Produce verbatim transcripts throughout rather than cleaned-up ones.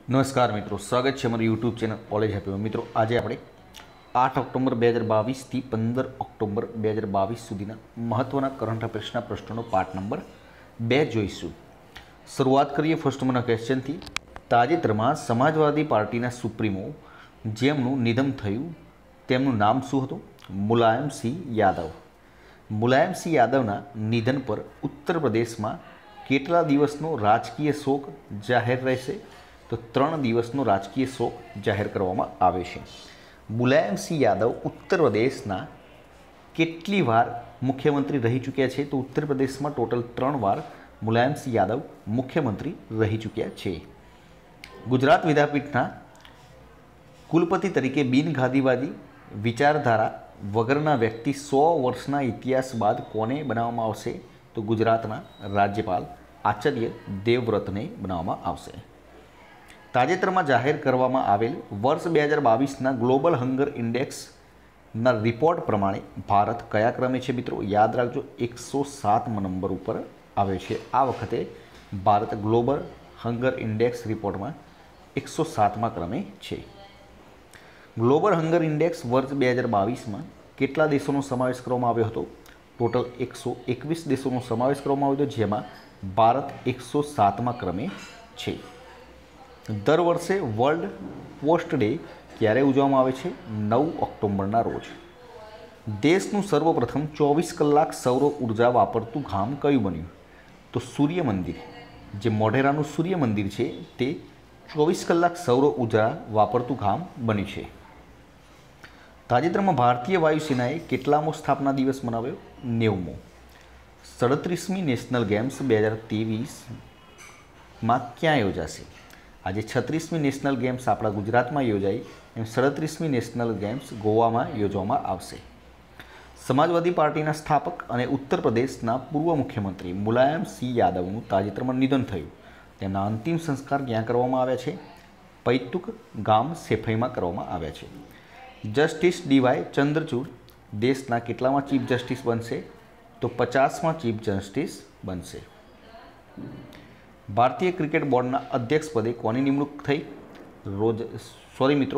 નમસ્કાર મિત્રો, સ્વાગત છે અમારી યુટ્યુબ ચેનલ કોલેજ હેપી. મિત્રો આજે આપણે આઠ ઓક્ટોબર બે હજાર બાવીસથી પંદર ઓક્ટોબર બે હજાર બાવીસ સુધીના મહત્ત્વના કરંટ અફેર્સના પ્રશ્નોનો પાર્ટ નંબર બે જોઈશું. શરૂઆત કરીએ ફર્સ્ટ નંબરના ક્વેશ્ચનથી. તાજેતરમાં સમાજવાદી પાર્ટીના સુપ્રીમો જેમનું નિધન થયું તેમનું નામ શું હતું? મુલાયમસિંહ યાદવ. મુલાયમસિંહ યાદવના નિધન પર ઉત્તર પ્રદેશમાં કેટલા દિવસનો રાજકીય શોક જાહેર રહેશે? તો ત્રણ દિવસનો રાજકીય શોક જાહેર કરવામાં આવે છે. મુલાયમસિંહ યાદવ ઉત્તર પ્રદેશના કેટલી વાર મુખ્યમંત્રી રહી ચૂક્યા છે? તો ઉત્તર પ્રદેશમાં ટોટલ ત્રણ વાર મુલાયમસિંહ યાદવ મુખ્યમંત્રી રહી ચૂક્યા છે. ગુજરાત વિદ્યાપીઠના કુલપતિ તરીકે બિનગાંધીવાદી વિચારધારા વગરના વ્યક્તિ સો વર્ષના ઇતિહાસ બાદ કોને બનાવવામાં આવશે? તો ગુજરાતના રાજ્યપાલ આચાર્ય દેવવ્રતને બનાવવામાં આવશે. તાજેતરમાં જાહેર કરવામાં આવેલ વર્ષ બે હજાર બાવીસના ગ્લોબલ હંગર ઇન્ડેક્સના રિપોર્ટ પ્રમાણે ભારત કયા ક્રમે છે? મિત્રો યાદ રાખજો, એકસો સાતમા નંબર ઉપર આવે છે. આ વખતે ભારત ગ્લોબલ હંગર ઇન્ડેક્સ રિપોર્ટમાં એકસો સાતમા ક્રમે છે. ગ્લોબલ હંગર ઇન્ડેક્સ વર્ષ બે હજાર બાવીસમાં કેટલા દેશોનો સમાવેશ કરવામાં આવ્યો હતો? ટોટલ એકસો એકવીસ દેશોનો સમાવેશ કરવામાં આવ્યો હતો, જેમાં ભારત એકસો સાતમા ક્રમે છે. દર વર્ષે વર્લ્ડ પોસ્ટ ડે ક્યારે ઉજવવામાં આવે છે? નવ ઓક્ટોબરના રોજ. દેશનું સર્વપ્રથમ ચોવીસ કલાક સૌર ઉર્જા વાપરતું ગામ કયું બન્યું? તો સૂર્ય મંદિર. જે મોઢેરાનું સૂર્ય મંદિર છે તે ચોવીસ કલાક સૌર ઉર્જા વાપરતું ગામ બન્યું છે. તાજેતરમાં ભારતીય વાયુસેનાએ કેટલામો સ્થાપના દિવસ મનાવ્યો? નેવમો. સડત્રીસમી નેશનલ ગેમ્સ બે હજાર ત્રેવીસમાં ક્યાં યોજાશે? આજે છત્રીસમી નેશનલ ગેમ્સ આપણા ગુજરાતમાં યોજાઈ, એમ સડત્રીસમી નેશનલ ગેમ્સ ગોવામાં યોજવામાં આવશે. સમાજવાદી પાર્ટીના સ્થાપક અને ઉત્તર પ્રદેશના પૂર્વ મુખ્યમંત્રી મુલાયમસિંહ યાદવનું તાજેતરમાં નિધન થયું. તેમના અંતિમ સંસ્કાર ક્યાં કરવામાં આવ્યા છે? પૈતુક ગામ સેફઈમાં કરવામાં આવ્યા છે. જસ્ટિસ ડીવાય ચંદ્રચૂડ દેશના કેટલામાં ચીફ જસ્ટિસ બનશે? તો પચાસમાં ચીફ જસ્ટિસ બનશે. ભારતીય ક્રિકેટ બોર્ડના અધ્યક્ષ પદે કોની નિમણૂક થઈ? રોજ સોરી મિત્રો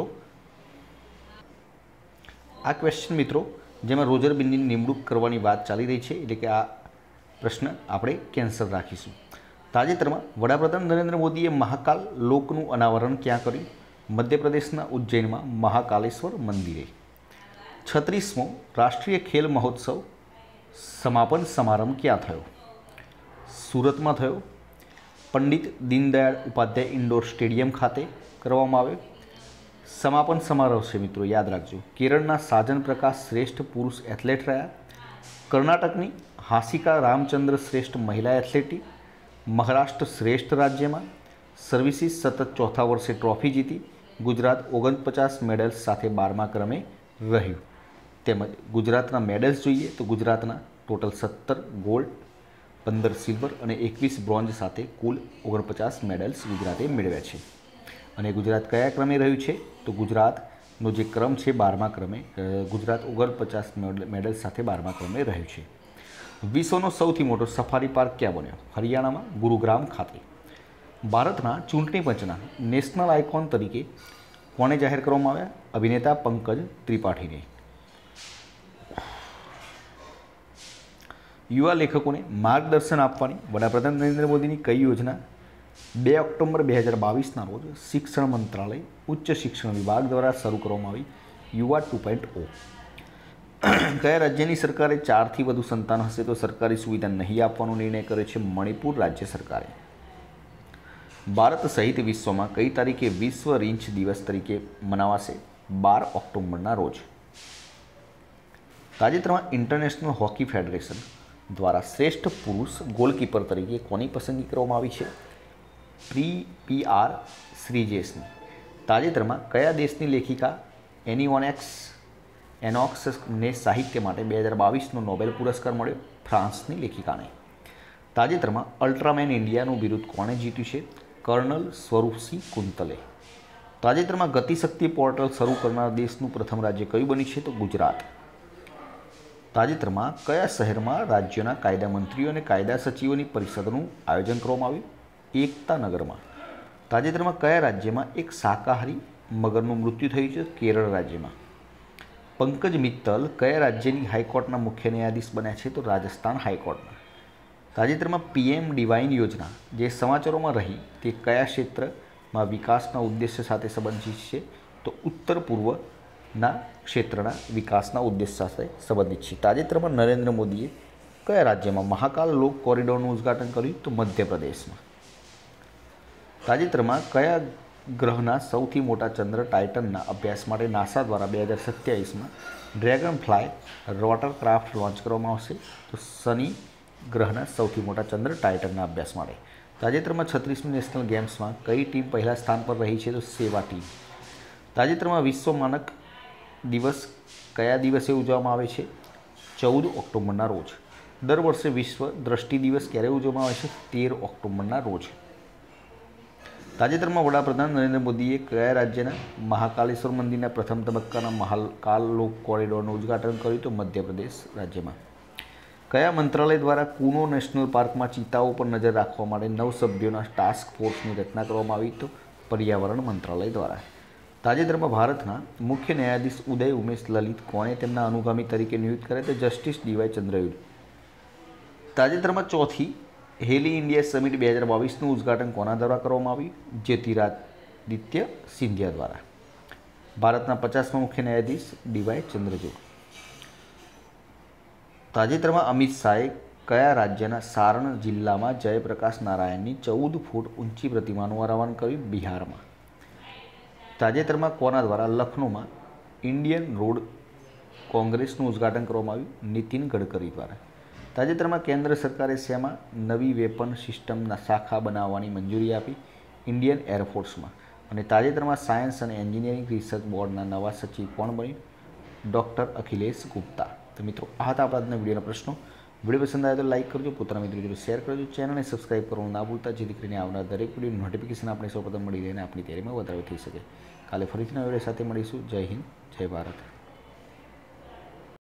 આ ક્વેશ્ચન મિત્રો જેમાં રોજર બિન્નીની નિમણૂક કરવાની વાત ચાલી રહી છે, એટલે કે આ પ્રશ્ન આપણે કેન્સલ રાખીશું. તાજેતરમાં વડાપ્રધાન નરેન્દ્ર મોદીએ મહાકાલ લોકનું અનાવરણ ક્યાં કર્યું? મધ્યપ્રદેશના ઉજ્જૈનમાં મહાકાલેશ્વર મંદિરે. છત્રીસમો રાષ્ટ્રીય ખેલ મહોત્સવ સમાપન સમારંભ ક્યાં થયો? સુરતમાં થયો. પંડિત દીનદયાળ ઉપાધ્યાય ઇન્ડોર સ્ટેડિયમ ખાતે કરવામાં આવ્યો. સમાપન સમારોહ છે મિત્રો, યાદ રાખજો. કેરળના સાજન પ્રકાશ શ્રેષ્ઠ પુરુષ એથ્લેટ રહ્યા. કર્ણાટકની હાસિકા રામચંદ્ર શ્રેષ્ઠ મહિલા એથ્લેટી. મહારાષ્ટ્ર શ્રેષ્ઠ રાજ્યમાં સર્વિસીસ સતત ચોથા વર્ષે ટ્રોફી જીતી. ગુજરાત ઓગણપચાસ મેડલ્સ સાથે બારમા ક્રમે રહ્યું. તેમજ ગુજરાતના મેડલ્સ જોઈએ તો ગુજરાતના ટોટલ સત્તર ગોલ્ડ, પંદર સિલ્વર અને એકવીસ બ્રોન્ઝ સાથે કુલ ઓગણપચાસ મેડલ્સ ગુજરાતે મેળવ્યા છે. અને ગુજરાત કયા ક્રમે રહ્યું છે? તો ગુજરાતનો જે ક્રમ છે બારમા ક્રમે, ગુજરાત ઓગણપચાસ મેડલ્સ સાથે બારમા ક્રમે રહ્યું છે. વિશ્વનો સૌથી મોટો સફારી પાર્ક ક્યાં બન્યો? હરિયાણામાં ગુરુગ્રામ ખાતે. ભારતના ચૂંટણી પંચના નેશનલ આઇકોન તરીકે કોને જાહેર કરવામાં આવ્યા? અભિનેતા પંકજ ત્રિપાઠીને. યુવા લેખકોને માર્ગદર્શન આપવાની વડાપ્રધાન નરેન્દ્ર મોદીની કઈ યોજના બે ઓક્ટોબર બે હજાર બાવીસના રોજ શિક્ષણ મંત્રાલય ઉચ્ચ શિક્ષણ વિભાગ દ્વારા શરૂ કરવામાં આવી? યુવા ટુ પોઈન્ટ ઓ. કયા રાજ્યની સરકારે ચારથી વધુ સંતાન હશે તો સરકારી સુવિધા નહીં આપવાનો નિર્ણય કર્યો છે? મણિપુર રાજ્ય સરકારે. ભારત સહિત વિશ્વમાં કઈ તારીખે વિશ્વ રીંછ દિવસ તરીકે મનાવાશે? બાર ઓક્ટોબરના રોજ. તાજેતરમાં ઇન્ટરનેશનલ હોકી ફેડરેશન દ્વારા શ્રેષ્ઠ પુરુષ ગોલકીપર તરીકે કોની પસંદગી કરવામાં આવી છે? પ્રી પી આર શ્રીજેશની. તાજેતરમાં કયા દેશની લેખિકા એનિઓનેક્સ એનોક્સને સાહિત્ય માટે બે હજાર બાવીસનો નોબેલ પુરસ્કાર મળ્યો? ફ્રાન્સની લેખિકાને. તાજેતરમાં અલ્ટ્રામેન ઇન્ડિયાનું બિરુદ કોણે જીત્યું છે? કર્નલ સ્વરૂપસિંહ કુંતલે. તાજેતરમાં ગતિશક્તિ પોર્ટલ શરૂ કરનાર દેશનું પ્રથમ રાજ્ય કયું બન્યું છે? તો ગુજરાત. તાજેતરમાં કયા શહેરમાં રાજ્યોના કાયદા મંત્રીઓ અને કાયદા સચિવોની પરિષદનું આયોજન કરવામાં આવ્યું? એકતા નગરમાં. તાજેતરમાં કયા રાજ્યમાં એક શાકાહારી મગરનું મૃત્યુ થયું છે? કેરળ રાજ્યમાં. પંકજ મિત્તલ કયા રાજ્યની હાઈકોર્ટના મુખ્ય ન્યાયાધીશ બન્યા છે? તો રાજસ્થાન હાઈકોર્ટના. તાજેતરમાં પીએમ ડિવાઇન યોજના જે સમાચારોમાં રહી તે કયા ક્ષેત્રમાં વિકાસના ઉદ્દેશ્ય સાથે સંબંધિત છે? તો ઉત્તર પૂર્વના ક્ષેત્રના વિકાસના ઉદ્દેશ્ય સાથે સંબંધિત છે. તાજેતરમાં નરેન્દ્ર મોદીએ કયા રાજ્યમાં મહાકાલ લોક કોરિડોરનું ઉદ્ઘાટન કર્યું? તો મધ્યપ્રદેશમાં. તાજેતરમાં કયા ગ્રહના સૌથી મોટા ચંદ્ર ટાઇટનના અભ્યાસ માટે નાસા દ્વારા બે હજાર સત્યાવીસમાં ડ્રેગન ફ્લાય રોટરક્રાફ્ટ લોન્ચ કરવામાં આવશે? તો શનિ ગ્રહના સૌથી મોટા ચંદ્ર ટાઇટનના અભ્યાસ માટે. તાજેતરમાં છત્રીસમી નેશનલ ગેમ્સમાં કઈ ટીમ પહેલા સ્થાન પર રહી છે? તો સેવા ટીમ. તાજેતરમાં વિશ્વ માનક દિવસ કયા દિવસે ઉજવવામાં આવે છે? ચૌદ ઓક્ટોબરના રોજ. દર વર્ષે વિશ્વ દ્રષ્ટિ દિવસ ક્યારે ઉજવવામાં આવે છે? તેર ઓક્ટોબરના રોજ. તાજેતરમાં વડાપ્રધાન નરેન્દ્ર મોદીએ કયા રાજ્યના મહાકાલેશ્વર મંદિરના પ્રથમ તબક્કાના મહાકાલ લોક કોરિડોરનું ઉદ્ઘાટન કર્યું? તો મધ્યપ્રદેશ રાજ્યમાં. કયા મંત્રાલય દ્વારા કુનો નેશનલ પાર્કમાં ચિત્તાઓ પર નજર રાખવા માટે નવ સભ્યોના ટાસ્ક ફોર્સની રચના કરવામાં આવી? તો પર્યાવરણ મંત્રાલય દ્વારા. તાજેતરમાં ભારતના મુખ્ય ન્યાયાધીશ ઉદય ઉમેશ લલિત કોણે તેમના અનુગામી તરીકે નિયુક્ત કર્યા? તો જસ્ટિસ ડીવાય ચંદ્રચૂડ. તાજેતરમાં ચોથી હેલી ઇન્ડિયા સમિટ બે હજાર બાવીસનું ઉદ્ઘાટન કોના દ્વારા કરવામાં આવ્યું? જ્યોતિરાદિત્ય સિંધિયા દ્વારા. ભારતના પચાસમા મુખ્ય ન્યાયાધીશ ડીવાય ચંદ્રચૂડ. તાજેતરમાં અમિત શાહે કયા રાજ્યના સારણ જિલ્લામાં જયપ્રકાશ નારાયણની ચૌદ ફૂટ ઊંચી પ્રતિમાનું અનાવરણ કર્યું? બિહારમાં. તાજેતરમાં કોના દ્વારા લખનૌમાં ઇન્ડિયન રોડ કોંગ્રેસનું ઉદ્ઘાટન કરવામાં આવ્યું? નીતિન ગડકરી દ્વારા. તાજેતરમાં કેન્દ્ર સરકારે શેમાં નવી વેપન સિસ્ટમના શાખા બનાવવાની મંજૂરી આપી? ઇન્ડિયન એરફોર્સમાં. અને તાજેતરમાં સાયન્સ અને એન્જિનિયરિંગ રિસર્ચ બોર્ડના નવા સચિવ કોણ બન્યું? ડૉક્ટર અખિલેશ ગુપ્તા. તો મિત્રો આ હતા આપણા આજના વિડીયોના પ્રશ્નો. વિડીયો પસંદ આવે તો લાઇક કરજો, પોતાના મિત્રો જોડે શેર કરજો, ચેનલને સબસ્ક્રાઇબ કરવાનું ના ભૂલતા, જેથી કરીને આવનાર દરેક વિડીયો નોટિફિકેશન આપણે સૌપ્રથમ મળી રહે અને આપણી તૈયારીમાં વધારો થઈ શકે. કાલે ફરીથી નવા વિડીયો સાથે મળીશું. જય હિન્દ, જય ભારત.